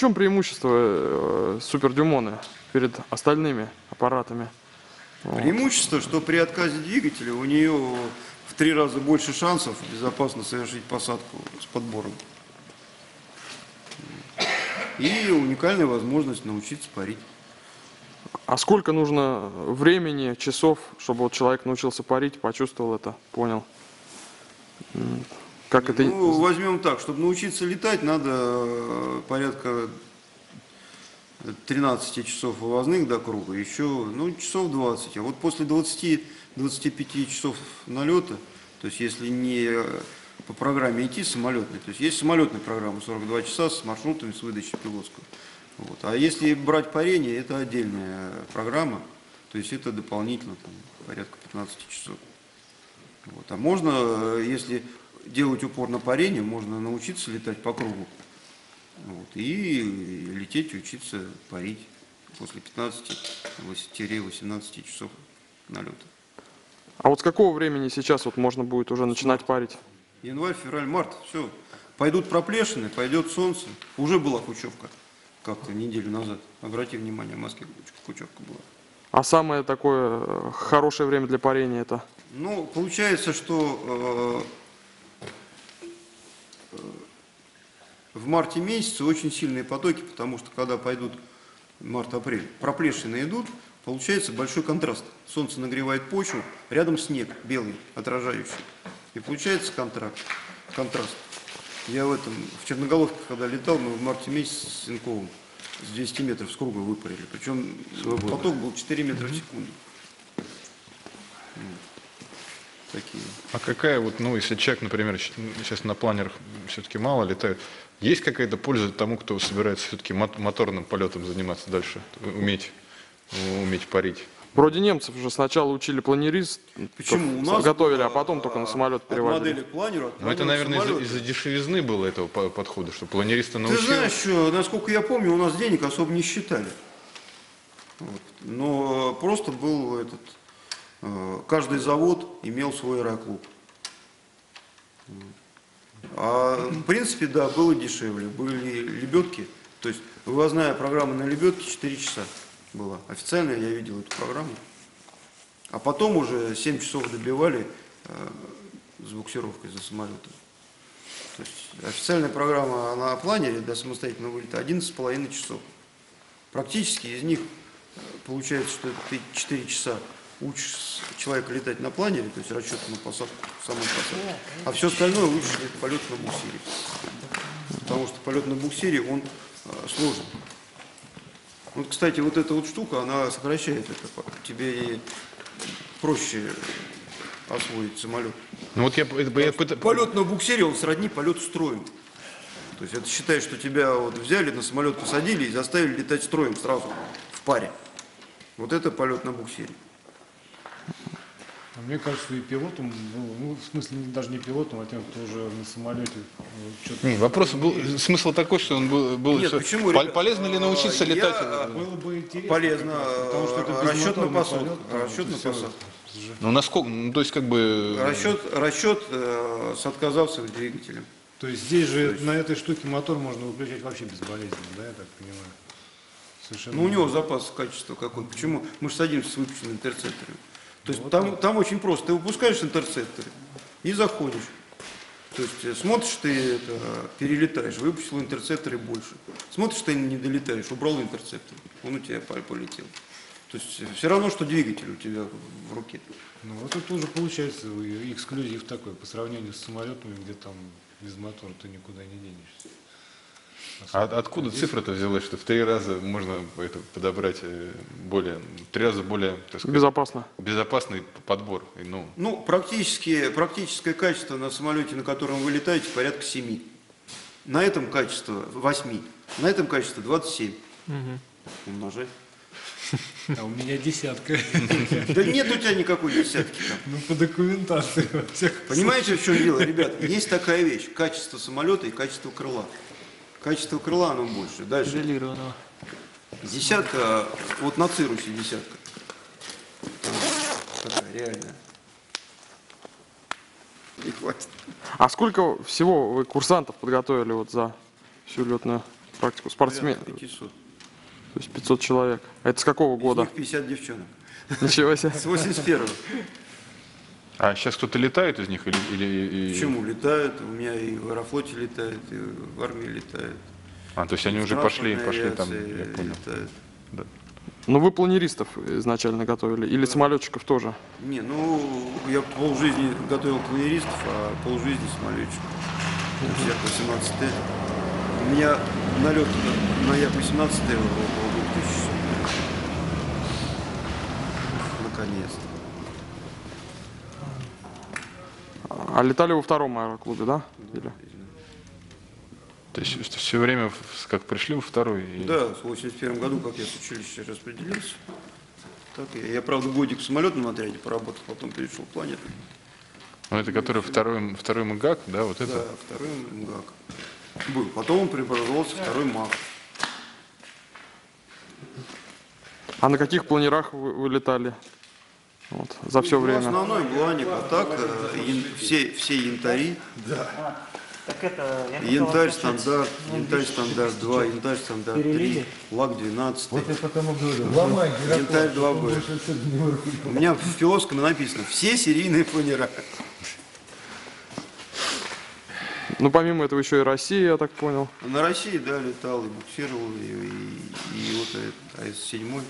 чем преимущество Супер Дюмоны перед остальными аппаратами? Преимущество, что при отказе двигателя у нее в 3 раза больше шансов безопасно совершить посадку с подбором. И уникальная возможность научиться парить. А сколько нужно времени, часов, чтобы вот человек научился парить, почувствовал это, понял? Как это? Ну, возьмем так, чтобы научиться летать, надо порядка 13 часов вывозных до круга, еще часов 20. А вот после 20-25 часов налета, то есть если не по программе идти самолетной, то есть есть самолетная программа 42 часа с маршрутами, с выдачей пилотского. Вот. А если брать парение, это отдельная программа, то есть это дополнительно там, порядка 15 часов. Вот. А можно, если делать упор на парение, можно научиться летать по кругу. Вот, и лететь, учиться парить после 15-18 часов налета. А вот с какого времени сейчас вот можно будет уже начинать парить? Январь, февраль, март, все. Пойдут проплешины, пойдет солнце. Уже была кучевка как-то неделю назад. Обрати внимание, в Москве кучевка была. А самое такое хорошее время для парения это? Ну, получается, что в марте месяце очень сильные потоки, потому что когда пойдут март-апрель, проплешины идут, получается большой контраст. Солнце нагревает почву, рядом снег белый, отражающий. И получается контраст. Я в Черноголовке, когда летал, мы в марте месяце с Сенковым с 200 метров с круга выпарили. Причем поток был 4 метра в секунду. Такие. А какая вот, если человек, например, сейчас на планерах все-таки мало летает, есть какая-то польза тому, кто собирается все-таки моторным полетом заниматься дальше, уметь парить? Вроде немцев же сначала учили планерист, Почему? У нас готовили, а потом только на самолет переводили. От модели к планеру, Ну это, наверное, из-за дешевизны было этого подхода, что планериста Ты научил. знаешь, что, насколько я помню, у нас денег особо не считали. Вот. Но просто был каждый завод имел свой аэроклуб. А в принципе, да, было дешевле. Были лебедки, то есть вывозная программа на лебедке 4 часа была. Официально я видел эту программу. А потом уже 7 часов добивали с буксировкой за самолетом. То есть официальная программа на планере для самостоятельного вылета 11,5 часов. Практически из них получается, что ты 4 часа учишь человека летать на планере, то есть расчет на посадку, саму посадку, а все остальное учишь полет на буксире. Потому что полет на буксире, он сложен. Вот, кстати, вот эта вот штука, она сокращает это. Тебе и проще освоить самолет. Ну вот Полет на буксире, он сродни полету строем. То есть это считай, что тебя вот взяли, на самолет посадили и заставили летать строем сразу, в паре. Вот это полет на буксире. Мне кажется, и пилотом, в смысле даже не пилотом, а тем, кто уже на самолете что-то... Нет, вопрос был, смысл такой, что он был Нет, что, почему, полезно ли научиться летать? Было бы интересно. Полезно. Потому что это Расчет на безмоторный посадку. полет, Расчет на посадку. Ну насколько, то есть как бы... Расчет с отказавшим двигателем. То есть здесь же на этой штуке мотор можно выключать вообще безболезненно, да, я так понимаю? Совершенно. Ну у него запас качества какой. Почему? Мы же садимся с выпущенными интерцепторами. То есть там очень просто. Ты выпускаешь интерцепторы и заходишь. То есть смотришь, ты перелетаешь, выпустил интерцепторы больше. Смотришь, ты не долетаешь, убрал интерцептор, он у тебя полетел. То есть все равно, что двигатель у тебя в руке. Ну вот это уже получается эксклюзив такой, по сравнению с самолетами, где там без мотора ты никуда не денешься. А откуда цифра-то взялась, что в 3 раза можно подобрать более, 3 раза более, так сказать, безопасный подбор? Ну, практическое качество на самолете, на котором вы летаете, порядка 7. На этом качество 8. На этом качество 27. Умножай. А у меня 10. Да нет у тебя никакой 10. Ну, по документации. Понимаете, в чем дело, ребята? Есть такая вещь. Качество самолета и качество крыла. Качество крыла, оно больше. Дальше. 10, вот на Цирусе 10. Такая реальная. Не хватит. А сколько всего вы курсантов подготовили вот за всю летную практику? Спортсмен? Порядка 500. То есть 500 человек. А это с какого Из года? них 50 девчонок. Ничего себе. С 81-го. А сейчас кто-то летает из них Почему летают? У меня и в Аэрофлоте летают, и в армии летают. А, то есть они В уже пошли там, авиации я понял. летают. Да. Ну вы планеристов изначально готовили? Или самолетчиков тоже? Не, ну, я полжизни готовил планеристов, а полжизни самолетчиков. То есть Як-18Т. У меня налет на Як-18Т около 2000 часов. Наконец-то. А летали во втором аэроклубе, да? Или? То есть все время, как пришли во второй? Да, в 81 году, как я с училища распределился. Так я, правда, годик в самолетном отряде поработал, потом перешел в планетный. Ну, это который второй МГАК, да, вот это? Да, второй МГАК. Был. Потом он преобразовался второй МАК. А на каких планерах вы летали? Вот, за все Ну, время. основной Бланик, а так все янтари. Так это, я хотел Янтарь уточнить. стандарт 2, янтарь стандарт 3, Перелили? лак 12. Вот я потому говорю, ломай Янтарь 2Б. У меня в философском написано все серийные планера. Ну помимо этого еще и Россия, я так понял. На России, да, летал и буксировал, и вот этот АС-7.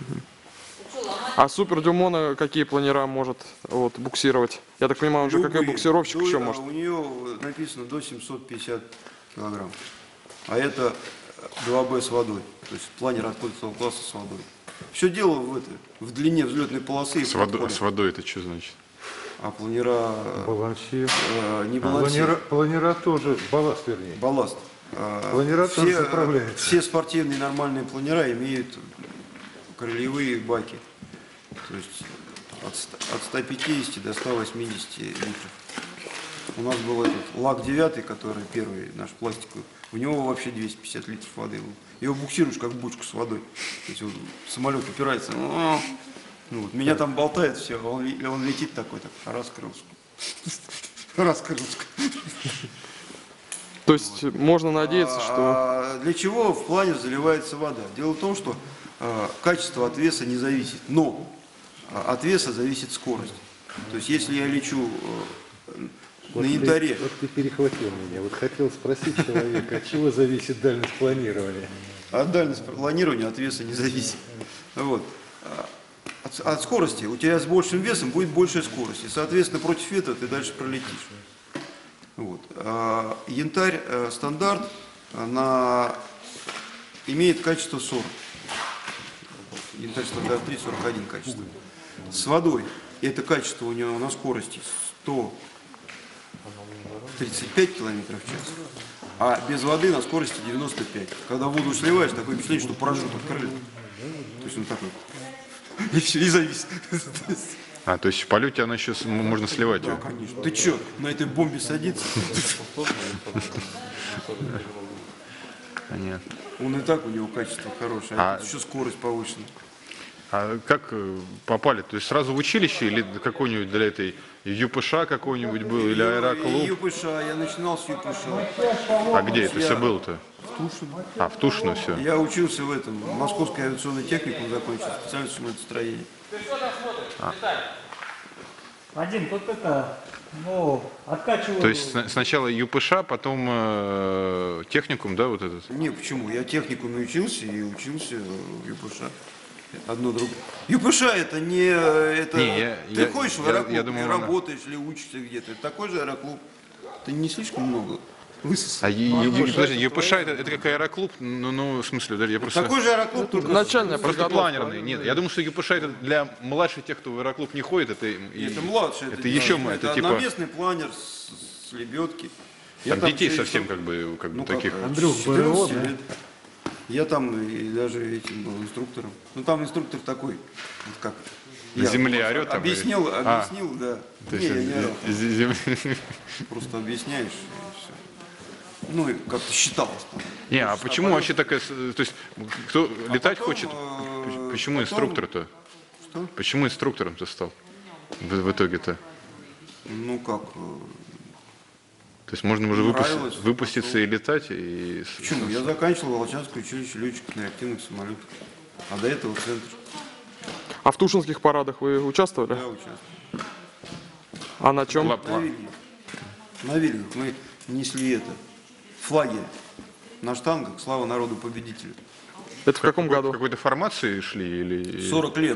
А Супер Дюмона какие планера может вот, буксировать? Я так понимаю, он же как и буксировщик еще может. У нее написано до 750 килограмм. А это 2Б с водой. То есть планер открытого класса с водой. Все дело в длине взлетной полосы. и в подходе. С водой это что значит? А планера балансир. не балансир. Планера тоже, балласт вернее. Балласт. Планера тоже заправляется. Все спортивные нормальные планера имеют крыльевые баки. То есть от 150 до 180 литров. У нас был этот лак 9, который первый наш пластиковый. У него вообще 250 литров воды было. Его буксируешь как бочку с водой. То есть вот самолет упирается. Ну, вот, меня там болтает все, он летит такой, так, раскрылся. Раскрылся. То есть можно надеяться, что... А для чего в планер заливается вода? Дело в том, что качество от веса не зависит, но от веса зависит скорость. То есть если я лечу на янтаре... Вот ты перехватил меня. Вот хотел спросить человека, от чего зависит дальность планирования? От дальности планирования от веса не зависит. Вот. От скорости. У тебя с большим весом будет большая скорость. И, соответственно, против ветра ты дальше пролетишь. Вот. Янтарь стандарт имеет качество 40. Янтарь стандарт 3, 41 качество. С водой это качество у него на скорости 135 километров в час. А без воды на скорости 95. Когда воду сливаешь, такое впечатление, что парашют открыли. То есть он такой. И все, и завис. А, то есть в полете она еще можно сливать Да, ее? конечно. Ты че, на этой бомбе садится? Понятно. Он и так у него качество хорошее, а тут еще скорость повышена. А как попали? То есть сразу в училище или какой-нибудь для этой ЮПШ какой-нибудь был или аэроклуб? ЮПШ, я начинал с ЮПШ. А где это все было-то? В Тушино. А, в Тушино все. Я учился в этом, Московский авиационный техникум закончил, специальность самолетостроения. Вадим, тут это, ну, откачиваю. То есть сначала ЮПШ, потом техникум, да, вот этот? Не, почему? Я техникуме учился и учился в ЮПШ. Одно другое. ЮПШ это не... Это, Не, ты ходишь в аэроклуб, я думал, и работаешь или учишься где-то. Это такой же аэроклуб. Ты не слишком много высосал. А подожди, ЮПШ это как аэроклуб? Ну, в смысле, подожди, я просто... Такой же аэроклуб, только... Начальная Просто подготовка. планерный. Нет, я думаю, что ЮПШ это для младших тех, кто в аэроклуб не ходит. Это младший. Это еще мы, это типа... одноместный планер с лебедки. Там детей через совсем что- как бы Ну, таких. как, Андрюх, с БРО, 14 да? лет. Я там и даже этим был инструктором. Ну там инструктор такой, вот как. На земле орет там, Объяснил, или? объяснил, да. То Не, я не орал. есть, Просто объясняешь и все. Ну и как-то считалось. Не, а почему вообще такая... То есть, кто летать потом, хочет? Почему потом- инструктор-то? Что? Почему инструктором-то стал в итоге-то? Ну как, То То есть можно уже Нравилось. выпуститься и летать, и... Почему? Я заканчивал Волчанское училище летчиков на реактивных самолетах. А до этого центр. А в Тушинских парадах вы участвовали? Я участвовал. А на чем? На Вильгах. На Вильгах мы несли это, флаги на штангах «Слава народу победителю». Это в каком В году? какой-то формации шли или... 40 лет.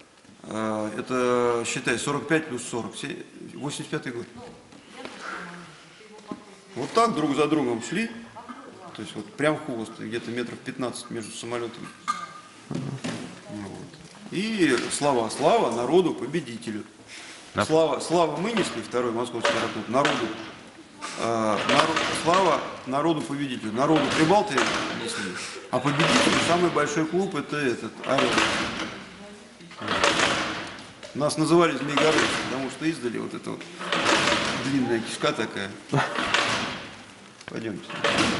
Это, считай, 45 плюс 40. 85-й год. Вот так друг за другом шли. То есть вот прям в хвост, где-то метров 15 между самолетами. Вот. И слава народу победителю. Слава мы несли, второй московский аэропорт, народу. Слава народу победителю. Народу Прибалты несли. А победитель, самый большой клуб, это этот, Орел. Нас называли Змейгородцы, потому что издали вот эта вот длинная кишка такая. Пойдемте.